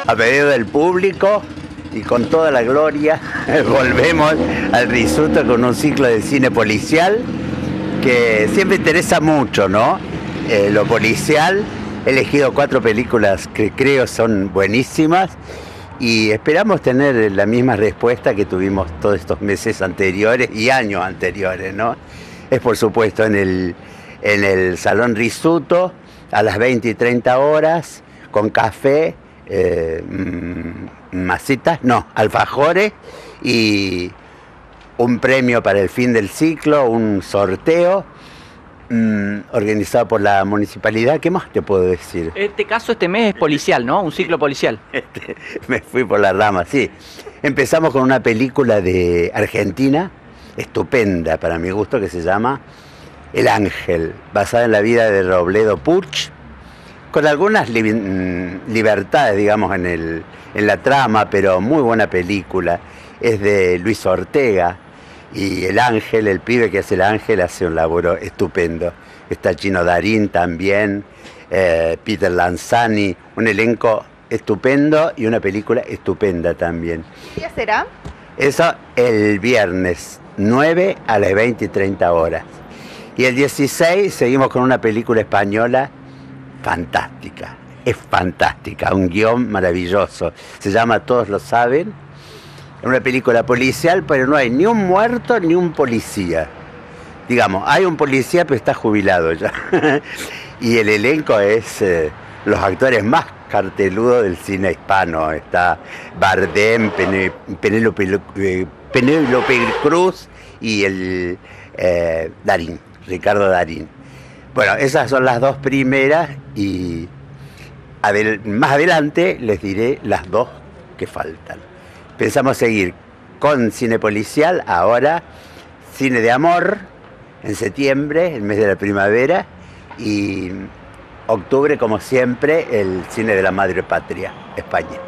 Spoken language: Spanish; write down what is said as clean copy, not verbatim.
a pedido del público y con toda la gloria volvemos al Risuto con un ciclo de cine policial que siempre interesa mucho, ¿no? Lo policial. He elegido 4 películas que creo son buenísimas y esperamos tener la misma respuesta que tuvimos todos estos meses anteriores y años anteriores, ¿no? Es por supuesto en el Salón Risuto a las 20 y 30 horas con café, alfajores y un premio para el fin del ciclo, un sorteo organizado por la municipalidad. ¿Qué más te puedo decir? Este caso, este mes es policial, ¿no? Un ciclo policial. Me fui por la rama, sí. Empezamos con una película de Argentina, estupenda para mi gusto, que se llama El Ángel, basada en la vida de Robledo Puch, con algunas libertades, digamos, en la trama, pero muy buena película. Es de Luis Ortega. Y el Ángel, el pibe que hace el Ángel, hace un laburo estupendo. Está Chino Darín también, Peter Lanzani, un elenco estupendo y una película estupenda también. ¿Qué día será? Eso el viernes 9 a las 20 y 30 horas. Y el 16 seguimos con una película española fantástica. Es fantástica, un guión maravilloso. Se llama Todos lo saben. Es una película policial, pero no hay ni un muerto ni un policía. Digamos, hay un policía, pero está jubilado ya. Y el elenco es los actores más carteludos del cine hispano. Está Bardem, Penélope Cruz y el Darín, Ricardo Darín. Bueno, esas son las 2 primeras y más adelante les diré las 2 que faltan. Pensamos seguir con cine policial, ahora cine de amor en septiembre, el mes de la primavera, y octubre, como siempre, el cine de la madre patria, España.